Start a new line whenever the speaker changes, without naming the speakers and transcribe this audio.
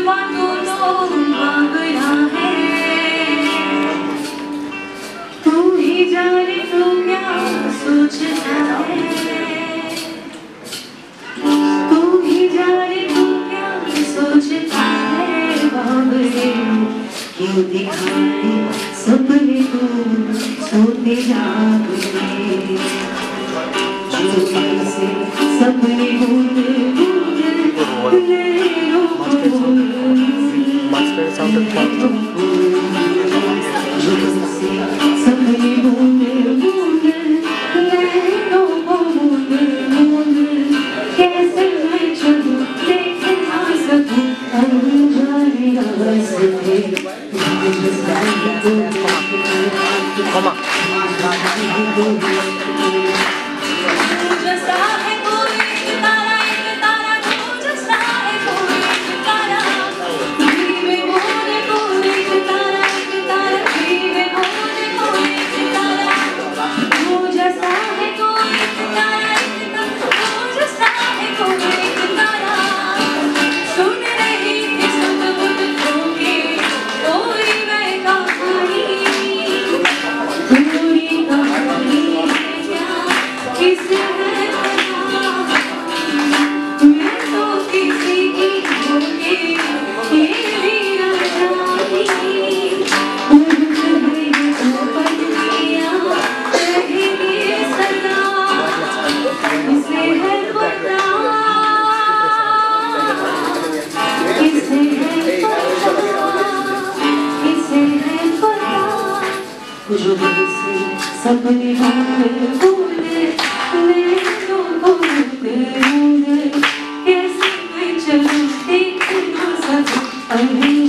दोनों मांगना है। तू ही जाने तू क्या सोचता है, तू ही जाने तू क्या सोचता है। बाबरे क्यों दिखाए सपने तू सोते जागने, जो से सपने बूंद बूंद लहरों को सपने बूंद बूंद लहरों को बूंद बूंद कैसे मैं चलूं देख ना सकूं अनजाने रास्ते। जो से सपने बूंद बूंद लहरों को बूंद बूंद कैसे मैं चलूं देख ना सकूं।